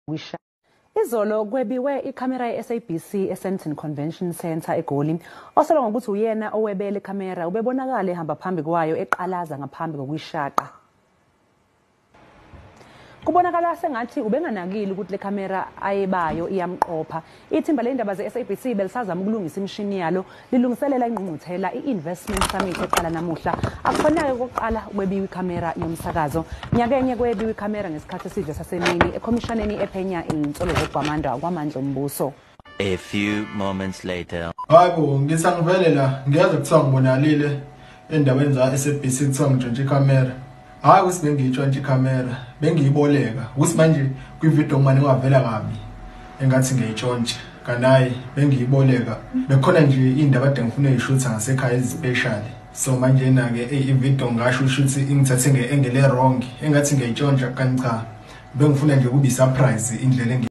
Izolo kwebiwe ikhamera ye-SABC eSenton Convention Center eGoli. Osolwa ngokuthi uyena owebele ikhamera ubebonakala ehamba phambi kwayo eqalaza ngaphambi kokuyishaqa. Kubonakala sengathi ubenganakile ukuthi le kamera ayebayo iyamqopha. Ithimba lendaba ze-SABC belisazama ukulungisa imishini yalo lilungiselela ingqungquthela i-Investment Summit eqala namuhla. Akufanele kokuqala kwebiwe ikamera yomsakazo. Nyakenye kwebiwe ikamera ngesikhathi esidle sasemini eKhomishaneni ephenya insolo zokugwamanda kwamandla ombuso. A few moments later. Hayibo ngisangivele la ngiyazi kuthiwa ngibonalile endaweni za-SABC kuthiwa ngitshontshe ikamera. Hayi ukuthi bengiyitshontshe ikamera bengiyiboleka ukuthi manje kwivideo manje ngavela kabi engathi ngiyitshontshe kanayi bengiyiboleka bekhona nje indaba ade ngifuna uyishutha ngasekhaya ezispecial so manje na ke ivideo ngasho ukuthi ingithathe ngeangle wrong engathi ngiyitshontsha kanti cha bengifuna nje kube surprise indlela